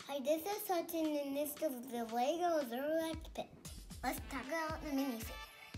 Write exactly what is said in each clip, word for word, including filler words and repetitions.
Hi, this is Sutton, and this is the Lego Zerlect Pit. Let's talk about the minifigures.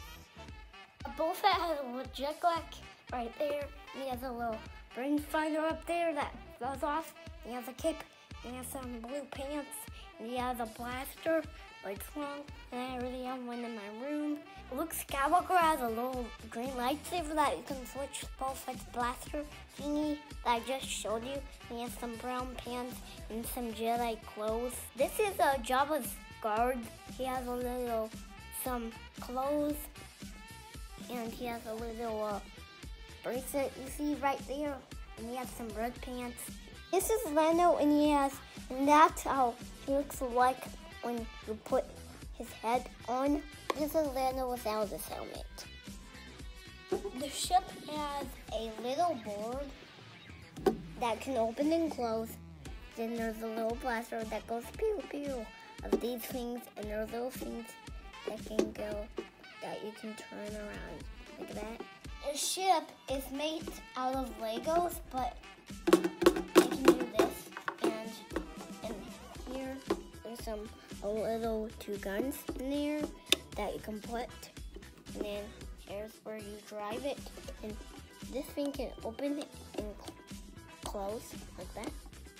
Boba Fett has a little jetpack right there. He has a little brain finder up there that falls off. He has a cape. He has some blue pants. And he has a blaster, like long. And I already have one in my room. Luke Skywalker has a little green lightsaber that you can switch Boba Fett's blaster thingy that I just showed you. And he has some brown pants and some Jedi clothes. This is a Jabba's guard. He has a little, some clothes. And he has a little uh, bracelet you see right there. And he has some red pants. This is Lando, and he has, and that's how he looks like when you put his head on. This is Lando without his helmet. The ship has a little board that can open and close. Then there's a little blaster that goes pew pew of these things, and there are little things that can go, that you can turn around like that. The ship is made out of Legos, but you can do this, and and here there's some a little two guns in there that you can put, and then here's where you drive it, and this thing can open and close like that.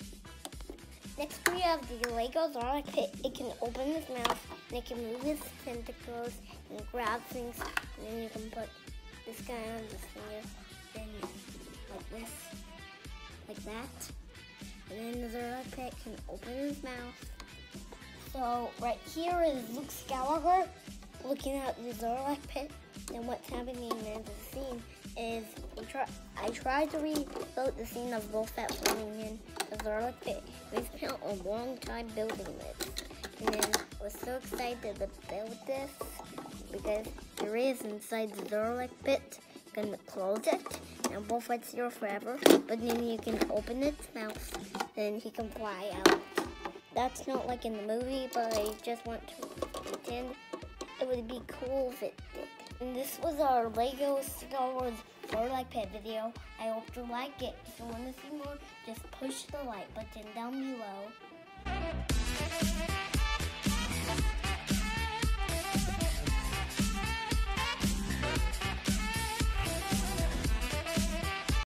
Next we have the Lego Zerlect Pit. It can open its mouth, and it can move its tentacles and grab things, and then you can put this guy on this finger, then like this, like that. And then the Zerlect Pit can open his mouth. So right here is Luke Skywalker looking at the Zerlect Pit, and what's happening in the scene is I, try, I tried to rebuild the scene of Boba Fett falling in the Zerlect Pit. We spent a long time building this, and then I was so excited to build this because there is inside the Zerlect Pit. You can close it, and Boba Fett's here forever, but then you can open its mouth, then he can fly out. That's not like in the movie, but I just want to pretend it would be cool if it did. And this was our Lego Star Wars Zerlect Pit video. I hope you like it. If you want to see more, just push the like button down below.